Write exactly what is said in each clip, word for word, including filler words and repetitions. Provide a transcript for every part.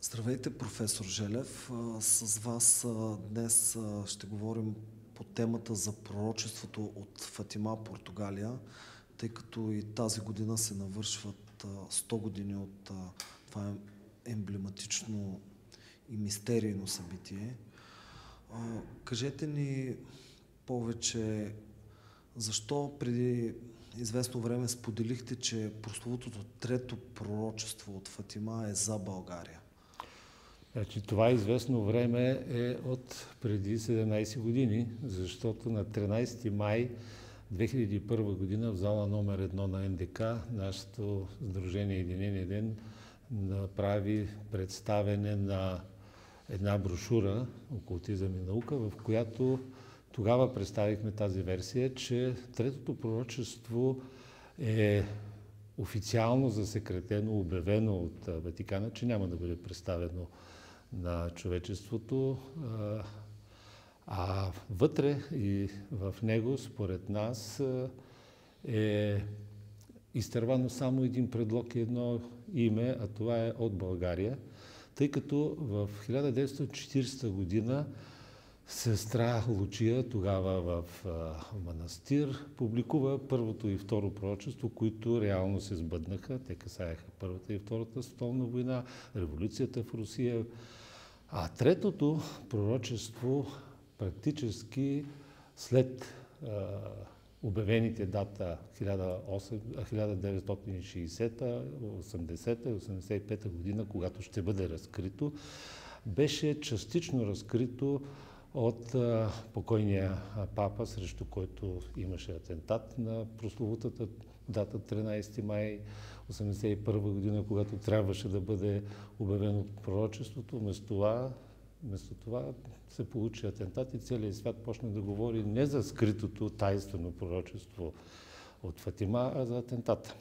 Здравейте, професор Желев. С вас днес ще говорим по темата за пророчеството от Фатима, Португалия, тъй като и тази година се навършват сто години от това емблематично и мистерийно събитие. Кажете ни повече, защо преди известно време споделихте, че прословутото трето пророчество от Фатима е за България? Значи, това известно време е от преди седемнайсет години, защото на тринайсети май две хиляди и първа година в зала номер едно на Ен Де Ка нашето Сдружение Единения ден направи представене на една брошура "Окултизъм и наука", в която тогава представихме тази версия, че третото пророчество е официално засекретено, обявено от Ватикана, че няма да бъде представено на човечеството, а вътре и в него, според нас, е изтървано само един предлог и едно име, а това е "от България", тъй като в хиляда деветстотин и четиридесета година сестра Лучия, тогава в манастир, публикува първото и второ пророчество, които реално се сбъднаха. Те касаеха Първата и Втората световна война, революцията в Русия. А третото пророчество практически след а, обявените дата хиляда деветстотин и шейсета, осемдесета и осемдесет и пета година, когато ще бъде разкрито, беше частично разкрито от а, покойния папа, срещу който имаше атентат на прословутата дата тринайсети май осемдесет и първа година, когато трябваше да бъде обявено пророчеството. Вместо това, вместо това се получи атентат и целият свят почна да говори не за скритото тайнствено пророчество от Фатима, а за атентата.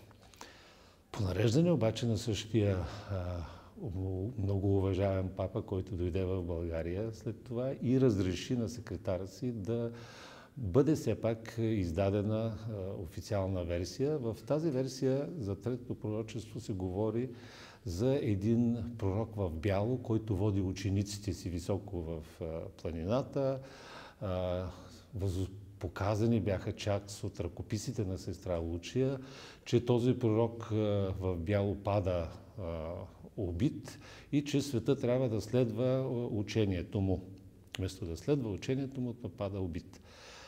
По нареждане обаче на същия а, много уважаем папа, който дойде в България след това и разреши на секретара си да бъде все пак издадена а, официална версия. В тази версия за третото пророчество се говори за един пророк в бяло, който води учениците си високо в а, планината. А, въз... Показани бяха чак от ръкописите на сестра Лучия, че този пророк а, в бяло пада а, убит и че света трябва да следва учението му. Вместо да следва учението му, то пада убит.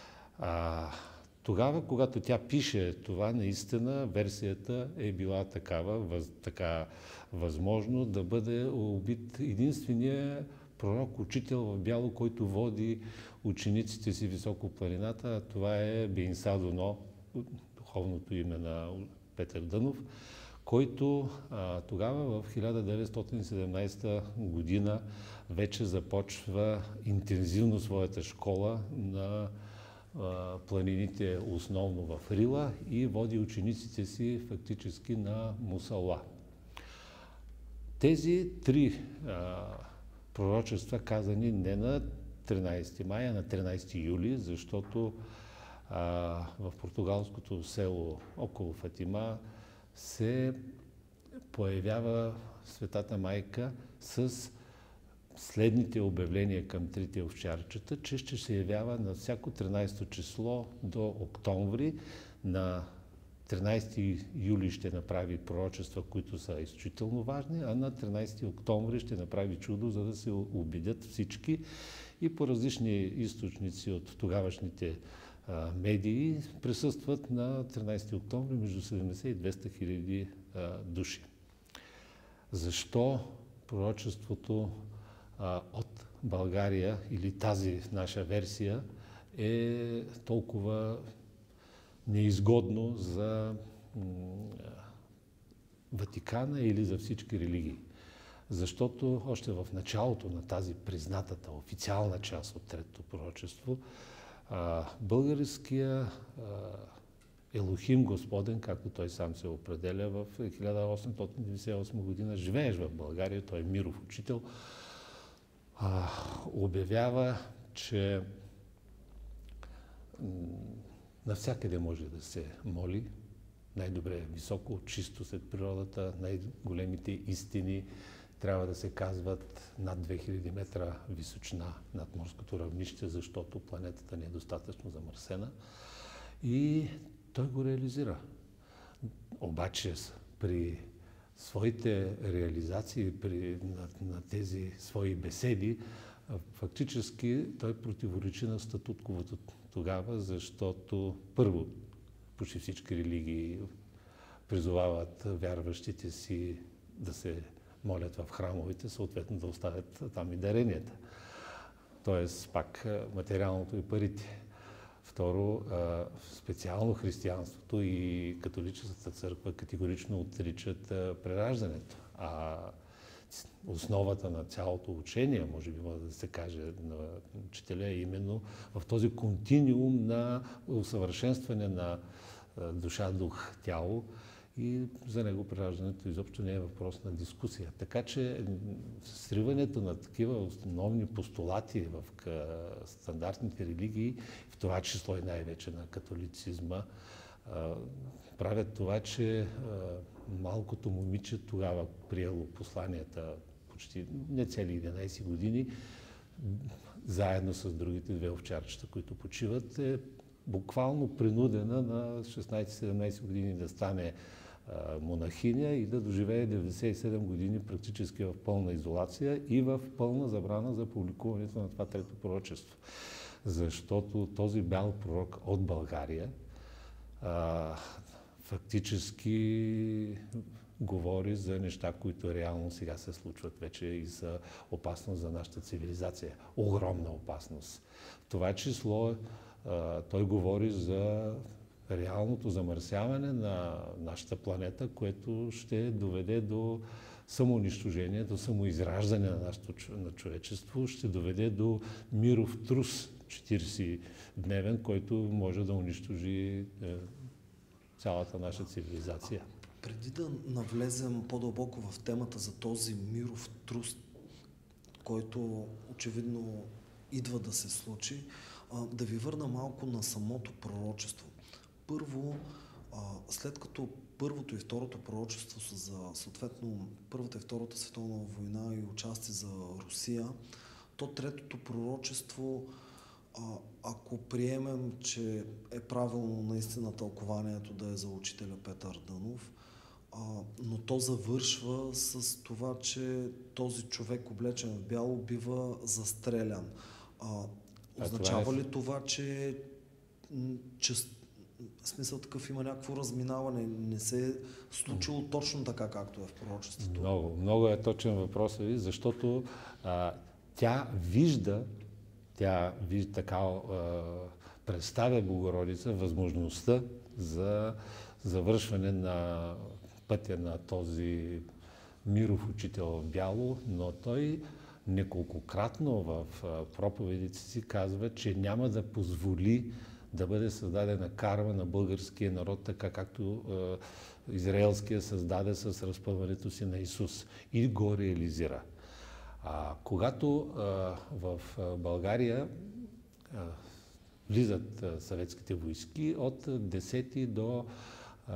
А, тогава, когато тя пише това, наистина версията е била такава, въз, така възможно да бъде убит единствения пророк, учител в бяло, който води учениците си високо в планината, а това е Бейнса Доно, духовното име на Петър Дънов, който а, тогава в хиляда деветстотин и седемнайсета година вече започва интензивно своята школа на а, планините, основно в Рила, и води учениците си фактически на мусала. Тези три а, пророчества, казани не на тринайсети май, а на тринайсети юли, защото а, в португалското село около Фатима се появява Светата майка с следните обявления към трите овчарчета, че ще се явява на всяко тринайсето число до октомври. На тринайсети юли ще направи пророчества, които са изключително важни, а на тринайсети октомври ще направи чудо, за да се убедят всички. И по различни източници от тогавашните а, медии присъстват на тринайсети октомври между седемдесет и двеста хиляди души. Защо пророчеството а, от България или тази наша версия е толкова неизгодно за Ватикана или за всички религии? Защото още в началото на тази признатата официална част от третото пророчество, а, българския а, Елохим Господен, както той сам се определя, в хиляда осемстотин деветдесет и осма година, живееш в България, той е миров учител, а, обявява, че навсякъде може да се моли, най-добре, високо, чисто след природата, най-големите истини трябва да се казват над две хиляди метра височина над морското равнище, защото планетата не е достатъчно замърсена. И той го реализира. Обаче при своите реализации, при, на, на тези свои беседи, фактически той противоречи на статутковото тогава, защото първо почти всички религии призовават вярващите си да се молят в храмовете, съответно да оставят там и даренията. Тоест пак материалното и парите. Второ, специално християнството и католическата църква категорично отричат прераждането. А основата на цялото учение, може би може да се каже на учителя, е именно в този континуум на усъвършенстване на душа, дух, тяло, и за него прераждането изобщо не е въпрос на дискусия. Така че сриването на такива основни постулати в стандартните религии, в това число и най-вече на католицизма, правят това, че малкото момиче тогава приело посланията почти не цели единайсет години, заедно с другите две овчарчета, които почиват, е буквално принудена на шестнайсет-седемнайсет години да стане монахиня и да доживее деветдесет и седем години практически в пълна изолация и в пълна забрана за публикуването на това трето пророчество. Защото този бял пророк от България а, фактически говори за неща, които реално сега се случват вече и са опасност за нашата цивилизация. Огромна опасност. В това число а, той говори за реалното замърсяване на нашата планета, което ще доведе до самоунищожение, до самоизраждане на нашето на човечество, ще доведе до миров трус четирийсетдневен, който може да унищожи е, цялата наша цивилизация. Преди да навлезем по-дълбоко в темата за този миров трус, който очевидно идва да се случи, да ви върна малко на самото пророчество. Първо, след като първото и второто пророчество са за, съответно, Първата и Втората световна война и участие за Русия, то третото пророчество, ако приемем, че е правилно наистина тълкованието да е за учителя Петър Дънов, но то завършва с това, че този човек, облечен в бяло, бива застрелян. Означава това е... ли това, че, че в смисъл такъв има някакво разминаване? Не се е случило точно така, както е в пророчеството? Много, много е точен въпросът ви, защото а, тя вижда, тя вижда така, а, представя Богородица възможността за завършване на пътя на този миров учител в бяло, но той неколкократно в проповедите си казва, че няма да позволи да бъде създадена карма на българския народ, така както е, израелския създаде с разпъването си на Исус, и го реализира. А, когато е, в България е, влизат е, съветските войски от десети до е,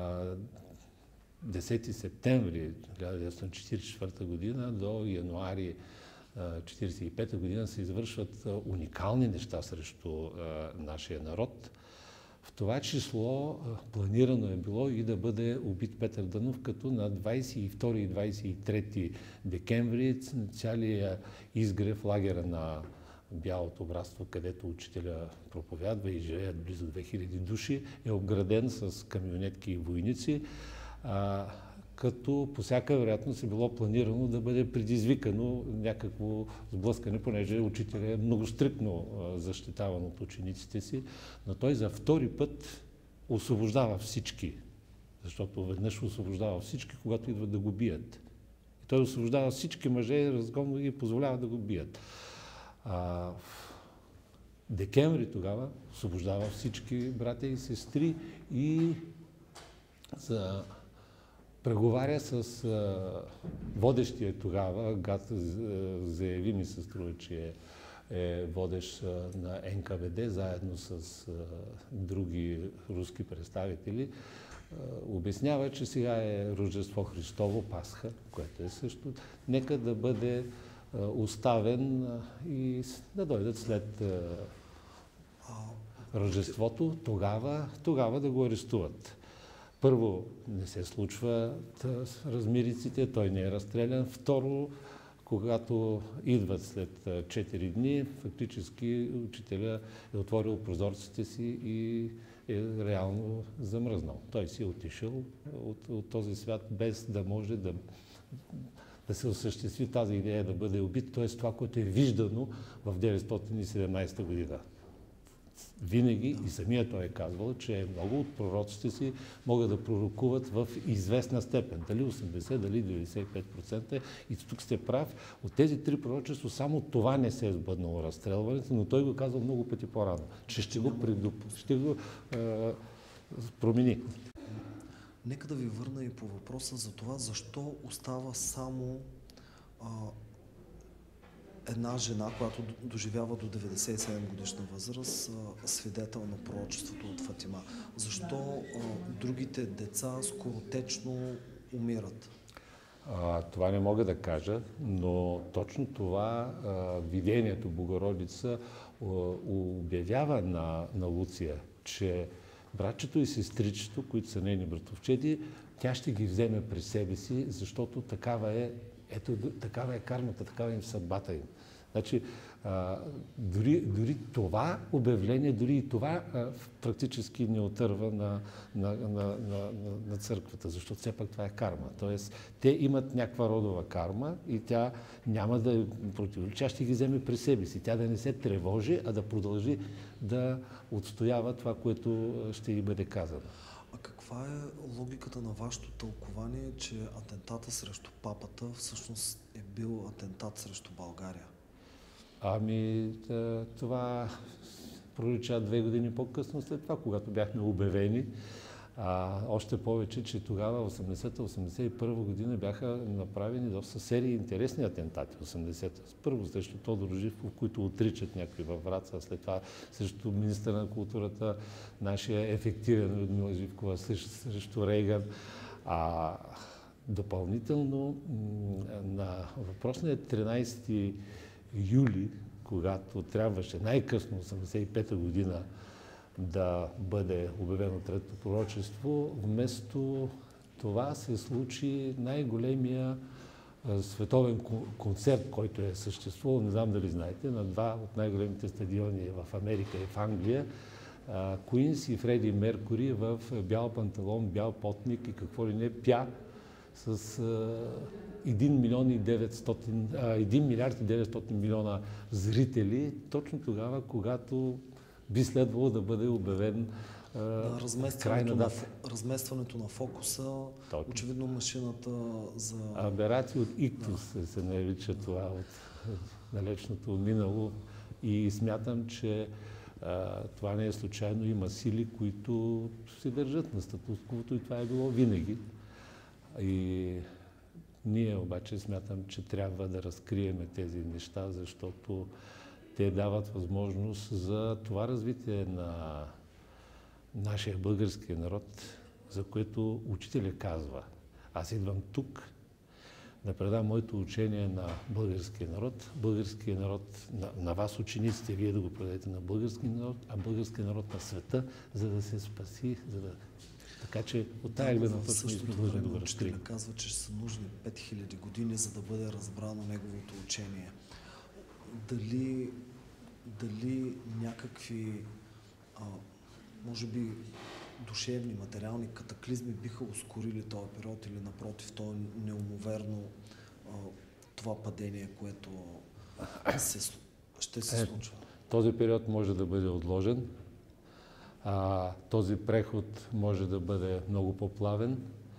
десети септември хиляда деветстотин четиридесет и четвърта година до януари хиляда деветстотин четиридесет и пета година се извършват уникални неща срещу а, нашия народ. В това число а, планирано е било и да бъде убит Петър Дънов, като на двайсет и втори и двайсет и трети декември цялия изгрев, лагера на Бялото братство, където учителя проповядва и живеят близо две хиляди души, е обграден с камионетки и войници, а, като по всяка вероятност е било планирано да бъде предизвикано някакво сблъскане, понеже учителя е много стриктно защитаван от учениците си, но той за втори път освобождава всички, защото веднъж освобождава всички, когато идват да го бият. И той освобождава всички мъже, разгонно ги позволява да го бият. А, в декември тогава освобождава всички братя и сестри и за преговаря с а, водещия тогава, Гат заяви ми се струва, че е водещ а, на Ен Ка Вэ Де, заедно с а, други руски представители, обяснява, че сега е Рождество Христово, Пасха, което е също. Нека да бъде оставен и да дойдат след Рождеството, тогава, тогава да го арестуват. Първо, не се случва размириците, той не е разстрелян. Второ, когато идват след четири дни, фактически учителя е отворил прозорците си и е реално замръзнал. Той си е отишъл от, от този свят, без да може да, да се осъществи тази идея да бъде убит, т.е. това, което е виждано в деветстотин и седемнадесета година. Винаги и самия той е казвал, че много от пророците си могат да пророкуват в известна степен. Дали осемдесет, дали деветдесет и пет процента. И тук сте прав. От тези три пророчества само това не се е сбъднало разстрелването, но той го казал много пъти по-рано, че ще го, предуп... ще го е, промени. Нека да ви върна и по въпроса за това, защо остава само а, една жена, която доживява до деветдесет и седем годишна възраст, свидетел на пророчеството от Фатима. Защо а, другите деца скоротечно умират? А, това не мога да кажа, но точно това а, видението Богородица а, обявява на, на Луция, че братчето и сестричето, които са нейни братовчеди, тя ще ги вземе при себе си, защото такава е, ето, такава е кармата, такава е съдбата им. Значи, а, дори, дори това обявление, дори и това а, практически не отърва на, на, на, на, на, на църквата, защото все пак това е карма. Тоест, те имат някаква родова карма и тя няма да противоличи, тя ще ги вземе при себе си. Тя да не се тревожи, а да продължи да отстоява това, което ще й бъде казано. А каква е логиката на вашето тълкование, че атентата срещу папата всъщност е бил атентат срещу България? Ами, това пролича две години по-късно след това, когато бяхме обявени. А, още повече, че тогава, осемдесета осемдесет и първа година, бяха направени доста серии интересни атентати. осемдесета Първо срещу Тодор Живков, които отричат някакви във Враца, след това срещу министъра на културата, нашия ефективен Людмила Живкова, срещу Рейган. А допълнително на въпросния тринадесети юли, когато трябваше най-късно осемдесет и пета година да бъде обявено третото пророчество, вместо това се случи най-големия световен концерт, който е съществувал, не знам дали знаете, на два от най-големите стадиони в Америка и в Англия, Куинс и Фреди Меркури в бял панталон, бял потник и какво ли не пя с един милион и деветстотин, един милиард и деветстотин милиона зрители, точно тогава, когато би следвало да бъде обявен да, крайна дата. На, разместването на фокуса, точно. Очевидно машината за... Аберация от иктус да. се нарича това от далечното минало и смятам, че а, това не е случайно. Има сили, които се държат на статус-квото и това е било винаги. И ние обаче смятам, че трябва да разкриеме тези неща, защото те дават възможност за това развитие на нашия български народ, за което учителя казва. Аз идвам тук да предам моето учение на българския народ, българския народ на, на вас, учениците, вие да го предадете на българския народ, а българския народ на света, за да се спаси, за да... Така че от тая гледна точка сме длъжни да го разкрием. Учителя казва, че са нужни пет хиляди години, за да бъде разбрано неговото учение. Дали, дали някакви, а, може би, душевни, материални катаклизми биха ускорили този период или напротив, то е неумоверно а, това падение, което се, ще се е, случва? Този период може да бъде отложен. А, този преход може да бъде много по-плавен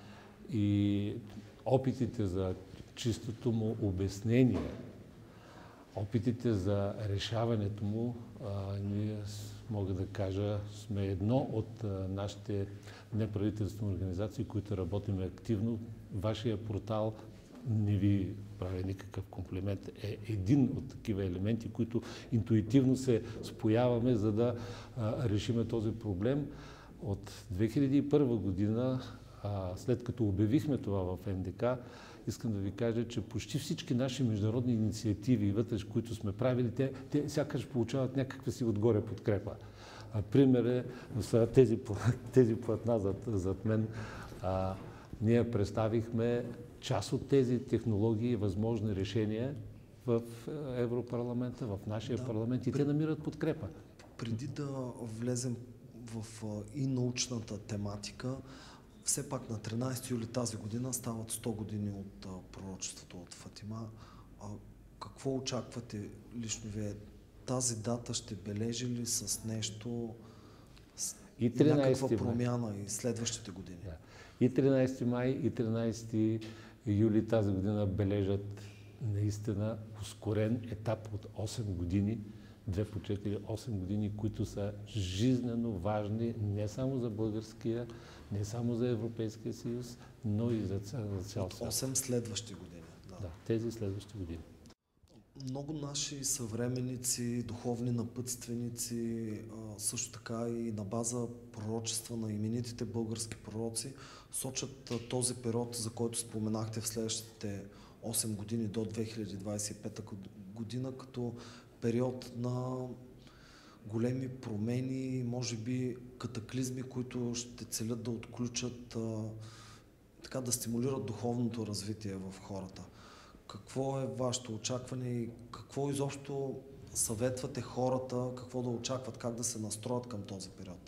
и опитите за чистото му обяснение, опитите за решаването му, а, ние, мога да кажа, сме едно от а, нашите неправителствени организации, които работим активно. Вашия портал, не ви правя никакъв комплимент, е един от такива елементи, които интуитивно се спояваме, за да а, решиме този проблем. от две хиляди и първа година, а, след като обявихме това в Н Д К, искам да ви кажа, че почти всички наши международни инициативи, вътре, които сме правили, те, те сякаш получават някаква си отгоре подкрепа. А, пример е, са тези, тези платна зад, зад мен. А, ние представихме част от тези технологии и възможни решения в Европарламента, в нашия да, парламент и при... те намират подкрепа. Преди да влезем в и научната тематика, все пак на тринайсети юли тази година стават сто години от а, пророчеството от Фатима. А, какво очаквате лично вие? Тази дата ще бележи ли с нещо, с и някаква промяна и следващите години? Да. И тринайсети май, и тринайсети юли тази година бележат наистина ускорен етап от осем години, две по четири, осем години, които са жизнено важни не само за българския, не само за Европейския съюз, но и за цял, за цял свят. осем следващи години. Да. Да, тези следващи години. Много наши съвременници, духовни напътственици, също така и на база пророчества на именитите български пророци, сочат този период, за който споменахте в следващите осем години до две хиляди двайсет и пета година, като период на големи промени, може би катаклизми, които ще целят да отключат, така да стимулират духовното развитие в хората. Какво е вашето очакване и какво изобщо съветвате хората, какво да очакват, как да се настроят към този период?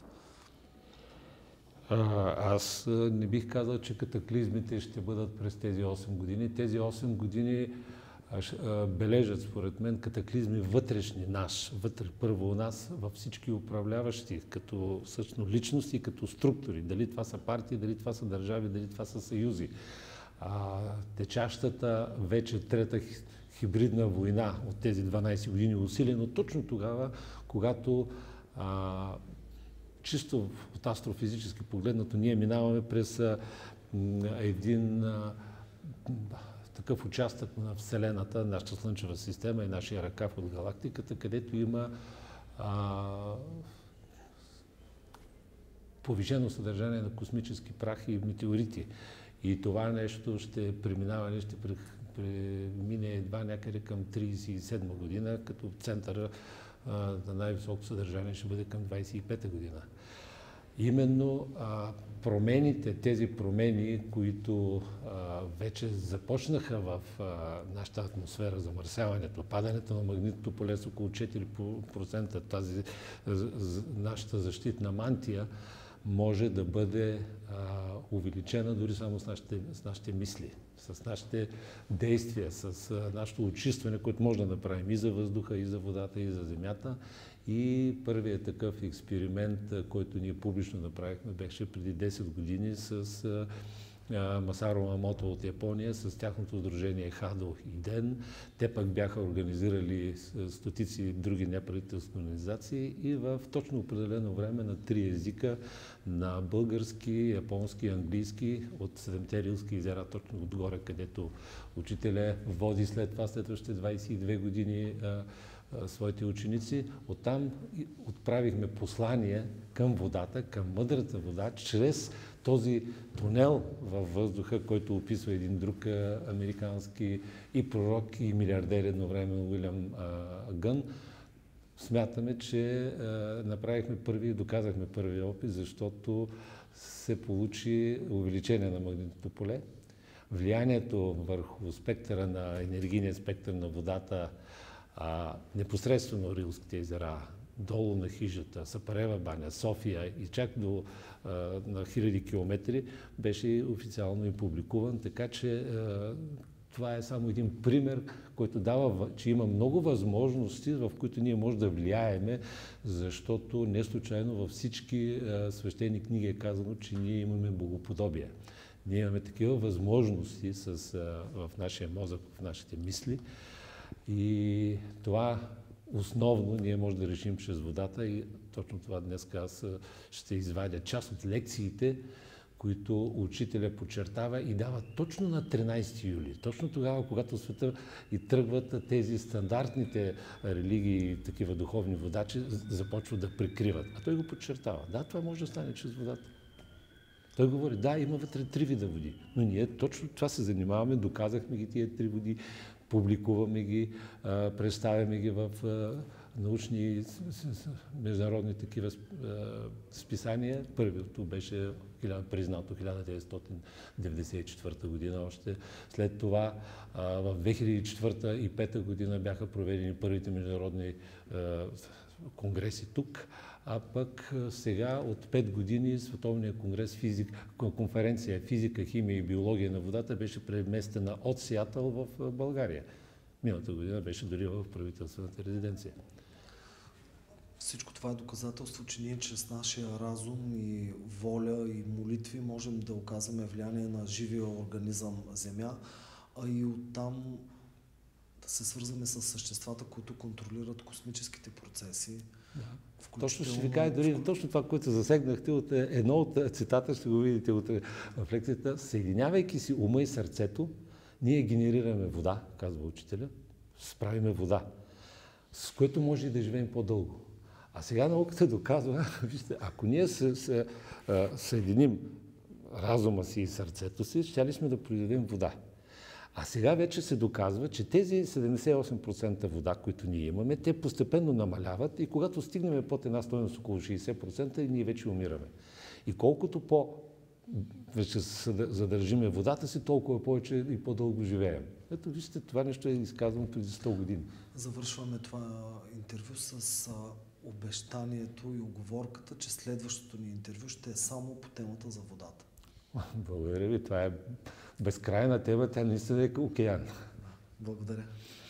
А, аз не бих казал, че катаклизмите ще бъдат през тези осем години. Тези осем години а, бележат, според мен, катаклизми вътрешни наш, вътре, първо у нас, във всички управляващи, като също личности, като структури. Дали това са партии, дали това са държави, дали това са съюзи. А, течащата вече трета хибридна война от тези дванайсет години, усилено точно тогава, когато а, чисто от астрофизически погледнато ние минаваме през а, един а, такъв участък на Вселената, нашата Слънчева система и нашия ръкав от галактиката, където има а, повишено съдържание на космически прах и метеорити. И това нещо ще преминава, ще премине едва някъде към трийсет и седма година, като центъра а, на най-високо съдържание ще бъде към двайсет и пета година. Именно а, промените, тези промени, които а, вече започнаха в а, нашата атмосфера, замърсяването, падането на магнитното поле с около четири процента, тази нашата защитна мантия, може да бъде а, увеличена дори само с нашите, с нашите мисли, с нашите действия, с а, нашето очистване, което може да направим и за въздуха, и за водата, и за земята. И първият такъв експеримент, който ние публично направихме, беше преди десет години с а, Масаро Мамото от Япония, с тяхното сдружение Хадо и Ден. Те пък бяха организирали стотици други неправителствени организации и в точно определено време на три езика, на български, японски, английски, от седемте Рилски езера, точно отгоре, където учителя води след това, следващите двайсет и две години а, а, своите ученици. Оттам отправихме послание към водата, към мъдрата вода, чрез този тунел във въздуха, който описва един друг а, американски и пророк, и милиардер едновременно Уилям а, Гън. Смятаме, че а, направихме първи, доказахме първи опит, защото се получи увеличение на магнитното поле. Влиянието върху спектъра на енергийния спектър на водата, а, непосредствено Рилските езера, долу на хижата, Сапарева баня, София и чак до а, на хиляди километри, беше официално и публикуван, така че а, това е само един пример, който дава, че има много възможности, в които ние можем да влияеме, защото не случайно във всички а, свещени книги е казано, че ние имаме богоподобие. Ние имаме такива възможности с, а, в нашия мозък, в нашите мисли и това основно ние можем да решим чрез водата и точно това днес аз ще извадя част от лекциите, които учителя подчертава и дава точно на тринайсети юли. Точно тогава, когато в света и тръгват тези стандартните религии, такива духовни водачи, започват да прикриват. А той го подчертава. Да, това може да стане чрез водата. Той говори, да, има вътре три вида води, но ние точно това се занимаваме, доказахме ги тия три води, публикуваме ги, представяме ги в научни международни такива списания. Първото беше признато хиляда деветстотин деветдесет и четвърта година още. След това в две хиляди и четвърта и две хиляди и пета година бяха проведени първите международни конгреси тук, а пък сега от пет години Световния конгрес физик, конференция Физика, химия и биология на водата беше преместена от Сиатъл в България. Миналата година беше дори в правителствената резиденция. Всичко това е доказателство, че ние чрез нашия разум и воля и молитви можем да оказваме влияние на живия организъм Земя, а и оттам да се свързваме с съществата, които контролират космическите процеси. Да. Точно ще ви кажа, дори точно това, което засегнахте от едно от цитата, ще го видите от рефлексията. Съединявайки си ума и сърцето, ние генерираме вода, казва учителя, справиме вода, с което може и да живеем по-дълго. А сега науката доказва, вижте, ако ние се, се, съединим разума си и сърцето си, ще ли сме да произведем вода. А сега вече се доказва, че тези седемдесет и осем процента вода, които ние имаме, те постепенно намаляват и когато стигнем под една стойност около шейсет процента, ние вече умираме. И колкото по вече задържиме водата си, толкова повече и по-дълго живеем. Ето вижте, това нещо е изказано преди сто години. Завършваме това интервю с обещанието и уговорката, че следващото ни интервю ще е само по темата за водата. Благодаря ви. Това е безкрайна тема, тя наистина е океан. Благодаря.